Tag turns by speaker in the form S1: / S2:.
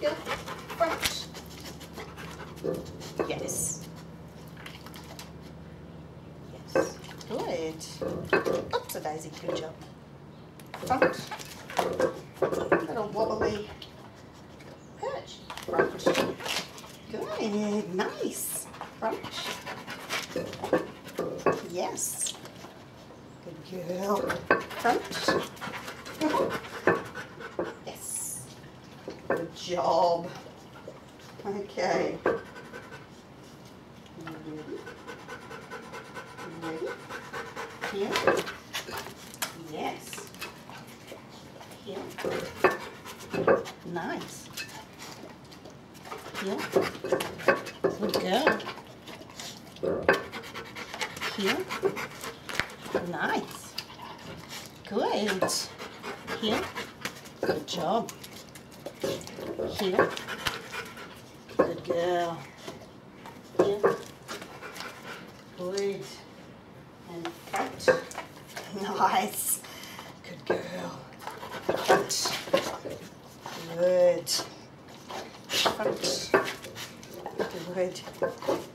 S1: Heel. Front. Yes. Yes. Good. Oops, a daisy. Good job. Front. Little wobbly perch. Front. Good. Nice. Front. Yes. Good girl. Front. Yes. Good job. Okay. Ready? Ready? Here. Yes. Here. Nice. Here. Good girl. Here. Nice. Good. Here. Good job. Here. Good girl. Here. Good. And front. Nice. Good girl. Front. Good. Front. Good.